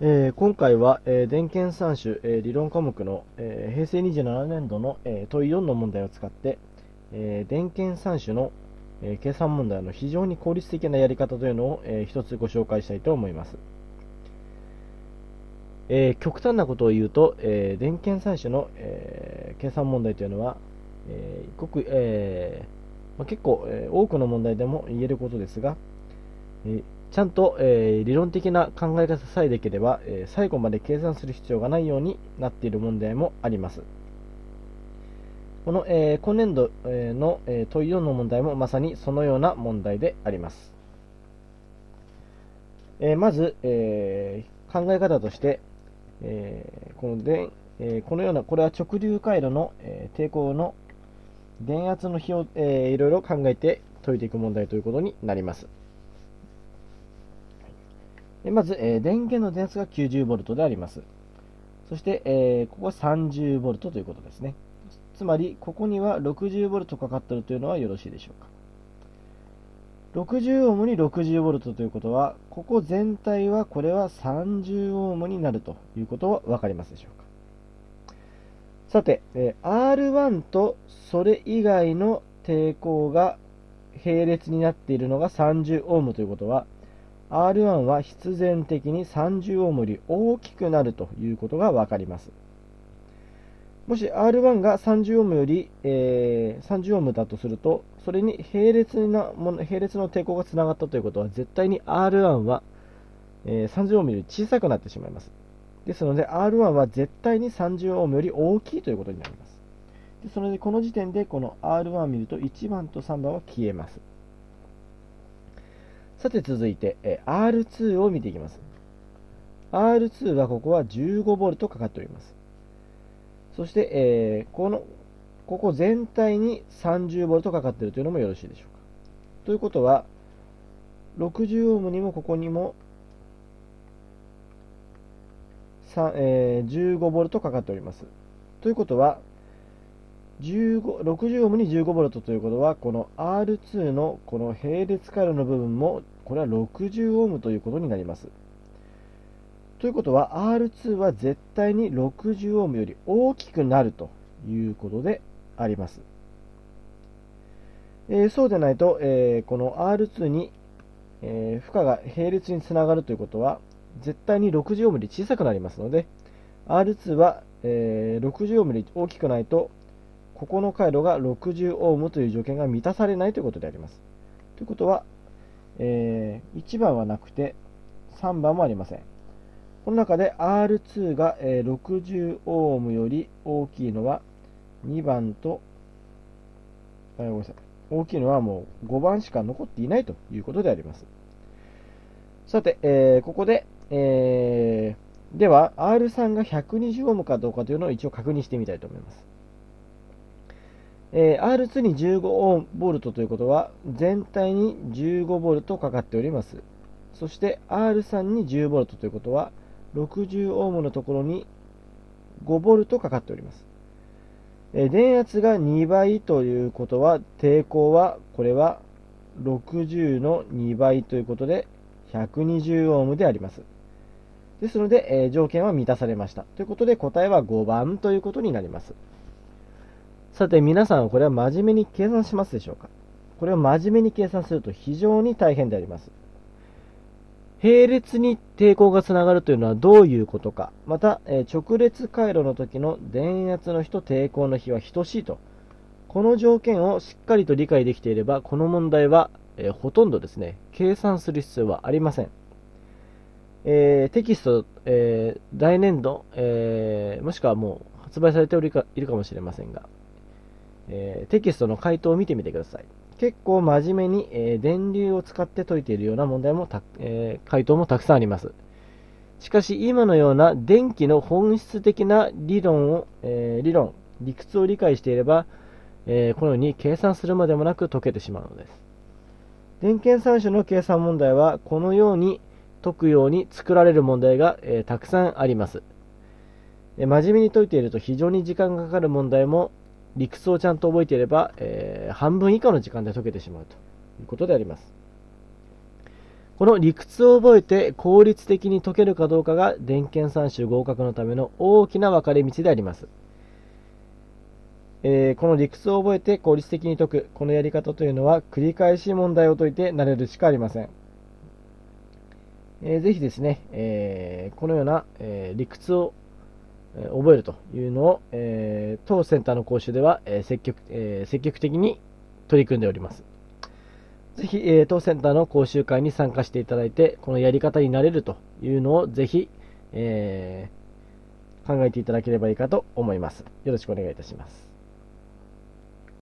今回は、電検算種、理論科目の、平成27年度の、問い4の問題を使って、電検算種の、計算問題の非常に効率的なやり方というのを、一つご紹介したいと思います。極端なことを言うと、電検算種の、計算問題というのは、結構、多くの問題でも言えることですが、ちゃんと、理論的な考え方さえできれば、最後まで計算する必要がないようになっている問題もあります。この、今年度、の、問い4の問題もまさにそのような問題であります。まず、考え方として、このような、これは直流回路の、抵抗の電圧の比を、いろいろ考えて解いていく問題ということになります。まず、電源の電圧が 90V であります。そして、ここは 30V ということですね。つまり、ここには 60V かかっているというのはよろしいでしょうか。60オームに 60V ということは、ここ全体はこれは30オームになるということは分かりますでしょうか。さて、R1 とそれ以外の抵抗が並列になっているのが30オームということは、R1 は必然的に30オームより大きくなるということが分かります。もし R1 が30オームより、30オームだとすると、それに並列の抵抗がつながったということは、絶対に R1 は、30オームより小さくなってしまいます。ですので R1 は絶対に30オームより大きいということになります。ですのでこの時点でこの R1 を見ると1番と3番は消えます。さて続いて R2 を見ていきます。R2 はここは 15V かかっております。そして、ここ全体に 30V かかっているというのもよろしいでしょうか。ということは60オームにもここにも15V かかっております。ということは60オームに 15V ということは、この R2 のこの並列回路の部分もこれは60オームということになります。ということは R2 は絶対に60オームより大きくなるということであります。そうでないと、この R2 に、負荷が並列につながるということは絶対に60オームより小さくなりますので、 R2 は、60オームより大きくないとここの回路が60オームという条件が満たされないということであります。ということは、1番はなくて3番もありません。この中で R2 が60オームより大きいのは2番と、ごめんなさい、大きいのはもう5番しか残っていないということであります。さて、ここで、では R3 が120オームかどうかというのを一応確認してみたいと思います。R2 に 15V ということは全体に 15V かかっております。そして R3 に 10V ということは60オームのところに 5V かかっております。電圧が2倍ということは抵抗はこれは60の2倍ということで120オームであります。ですので、条件は満たされましたということで、答えは5番ということになります。さて皆さん、これは真面目に計算しますでしょうか。これを真面目に計算すると非常に大変であります。並列に抵抗がつながるというのはどういうことか。また、直列回路の時の電圧の比と抵抗の比は等しいと。この条件をしっかりと理解できていれば、この問題は、ほとんどですね、計算する必要はありません。テキスト、来年度、もしくはもう発売されているかもしれませんが、テキストの回答を見てみてください。結構真面目に、電流を使って解いているような問題も回答もたくさんあります。しかし今のような電気の本質的な理屈を理解していれば、このように計算するまでもなく解けてしまうのです。電検算種の計算問題はこのように解くように作られる問題が、たくさんあります。真面目に解いていると非常に時間がかかる問題も理屈をちゃんと覚えていれば、半分以下の時間で解けてしまうということであります。 この理屈を覚えて効率的に解けるかどうかが電検3種合格のための大きな分かれ道であります。この理屈を覚えて効率的に解く、このやり方というのは繰り返し問題を解いて慣れるしかありません。ぜひですね、このような、理屈を覚えるというのを、当センターの講習では、積極的に取り組んでおります。ぜひ、当センターの講習会に参加していただいて、このやり方になれるというのをぜひ、考えていただければいいかと思います。よろしくお願いいたします。